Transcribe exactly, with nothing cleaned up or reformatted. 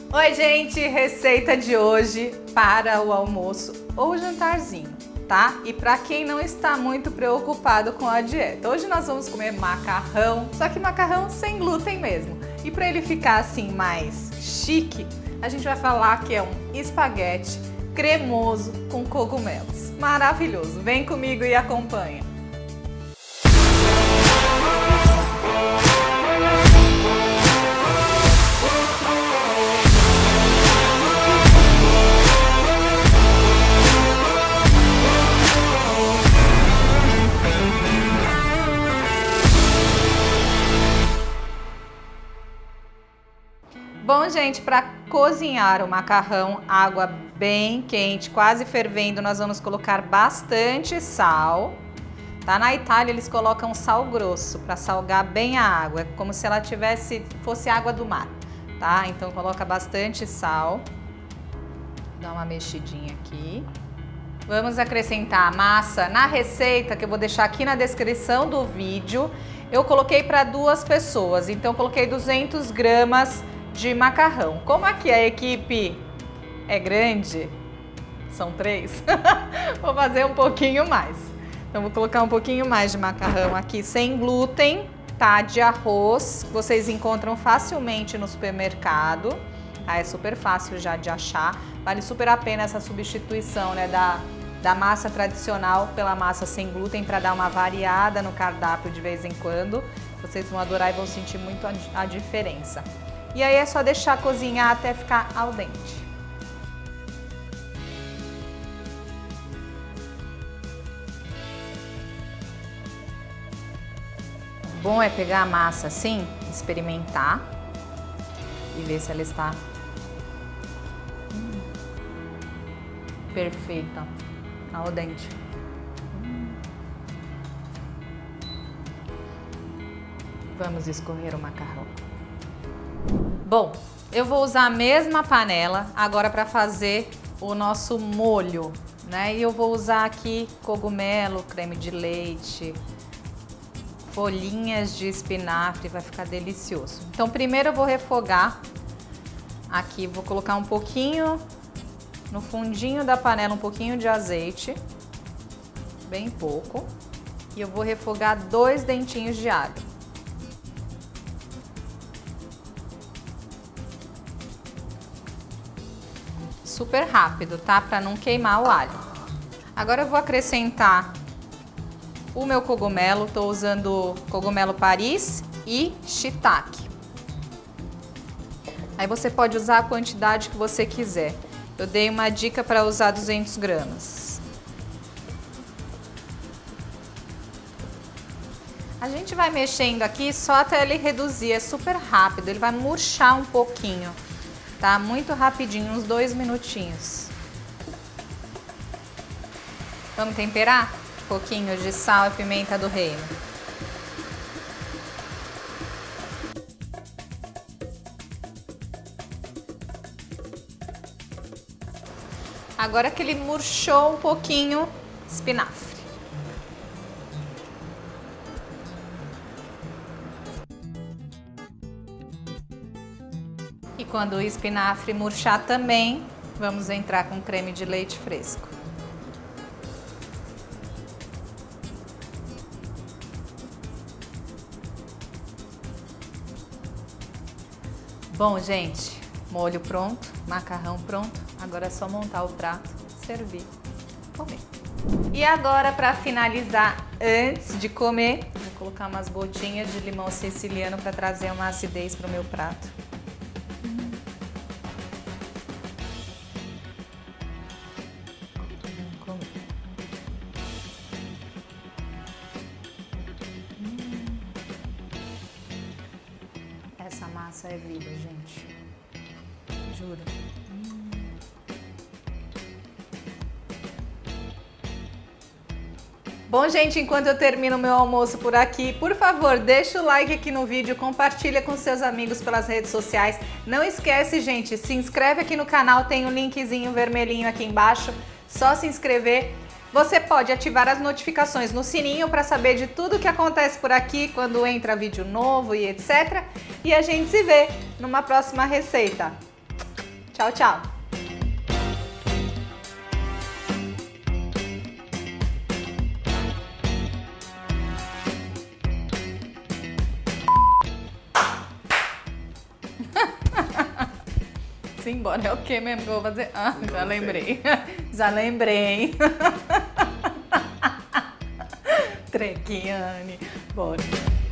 Oi gente, receita de hoje para o almoço ou jantarzinho, tá? E para quem não está muito preocupado com a dieta, hoje nós vamos comer macarrão, só que macarrão sem glúten mesmo. E para ele ficar assim mais chique, a gente vai falar que é um espaguete cremoso com cogumelos. Maravilhoso! Vem comigo e acompanha! Bom, gente, para cozinhar o macarrão, água bem quente, quase fervendo, nós vamos colocar bastante sal. Tá? Na Itália eles colocam sal grosso para salgar bem a água, é como se ela tivesse fosse água do mar, tá? Então coloca bastante sal. Dá uma mexidinha aqui. Vamos acrescentar a massa. Na receita que eu vou deixar aqui na descrição do vídeo, eu coloquei para duas pessoas, então coloquei duzentas gramas de macarrão. Como aqui a equipe é grande, são três, vou fazer um pouquinho mais. Então vou colocar um pouquinho mais de macarrão aqui sem glúten, tá? De arroz, que vocês encontram facilmente no supermercado. Ah, é super fácil já de achar. Vale super a pena essa substituição, né, da, da massa tradicional pela massa sem glúten para dar uma variada no cardápio de vez em quando. Vocês vão adorar e vão sentir muito a, a diferença. E aí é só deixar cozinhar até ficar al dente. Bom é pegar a massa assim, experimentar e ver se ela está hum, perfeita, al dente. Hum. Vamos escorrer o macarrão. Bom, eu vou usar a mesma panela agora para fazer o nosso molho, né? E eu vou usar aqui cogumelo, creme de leite, folhinhas de espinafre, vai ficar delicioso. Então primeiro eu vou refogar aqui, vou colocar um pouquinho no fundinho da panela, um pouquinho de azeite, bem pouco, e eu vou refogar dois dentinhos de alho. Super rápido, tá? Para não queimar o alho. Agora eu vou acrescentar o meu cogumelo, tô usando cogumelo Paris e shiitake. Aí você pode usar a quantidade que você quiser. Eu dei uma dica para usar duzentas gramas. A gente vai mexendo aqui só até ele reduzir, é super rápido, ele vai murchar um pouquinho. Tá? Muito rapidinho, uns dois minutinhos. Vamos temperar? Um pouquinho de sal e pimenta do reino. Agora que ele murchou um pouquinho, espinafre. E quando o espinafre murchar também, vamos entrar com creme de leite fresco. Bom, gente, molho pronto, macarrão pronto. Agora é só montar o prato, servir, comer. E agora, para finalizar, antes de comer, vou colocar umas gotinhas de limão siciliano para trazer uma acidez para o meu prato. Essa massa é vida, gente. Juro. Hum. Bom, gente, enquanto eu termino o meu almoço por aqui, por favor, deixa o like aqui no vídeo, compartilha com seus amigos pelas redes sociais. Não esquece, gente, se inscreve aqui no canal, tem um linkzinho vermelhinho aqui embaixo, só se inscrever. Você pode ativar as notificações no sininho para saber de tudo que acontece por aqui, quando entra vídeo novo e etcétera. E a gente se vê numa próxima receita. Tchau, tchau! Simbora, é o que mesmo que eu vou fazer? Ah, já lembrei. Já lembrei. Trequiane. Bora.